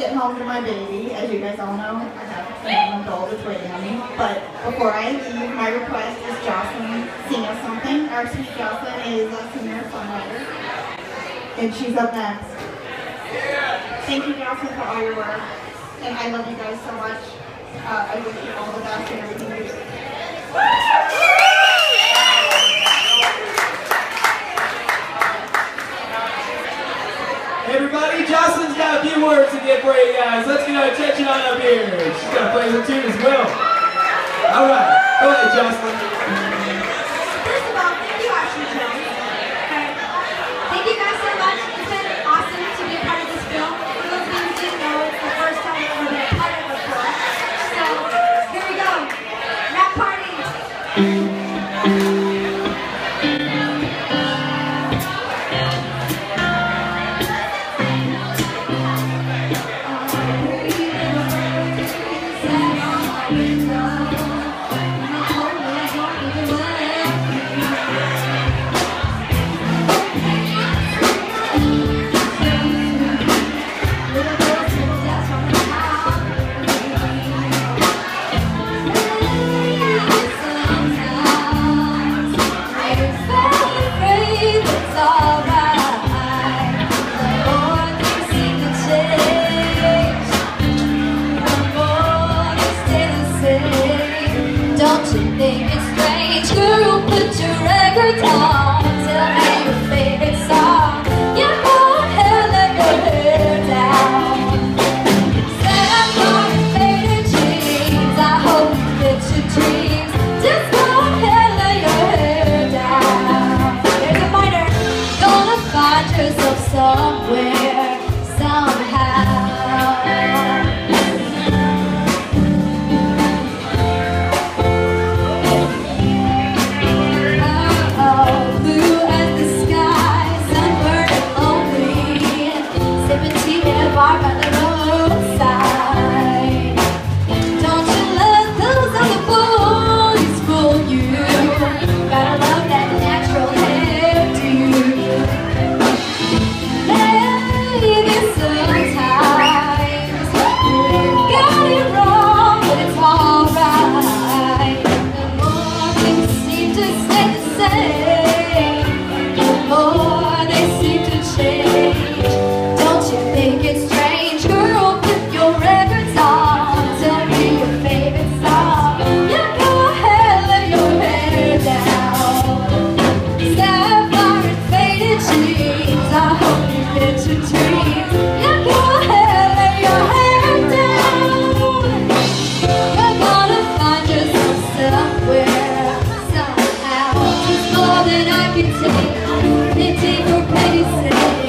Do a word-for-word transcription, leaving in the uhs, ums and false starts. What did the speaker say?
get home to my baby. As you guys all know, I have an adult that's waiting on me. But before I leave, my request is Jocelyn sing us something. Our sweet Jocelyn is a singer-songwriter, and she's up next. Thank you, Jocelyn, for all your work, and I love you guys so much. Uh, I wish you all the best in everything you do. Everybody, Jocelyn's got a few words to get for you guys. Let's get our attention on up here. She's going to play some tune as well. All right, go ahead, Jocelyn. First of all, thank you, Ashley Jones. Thank you guys so much. It's been awesome to be a part of this film. For those of you who didn't know, it's the first time I've ever been a part of it before. So, here we go. Rap party. Take or pay, say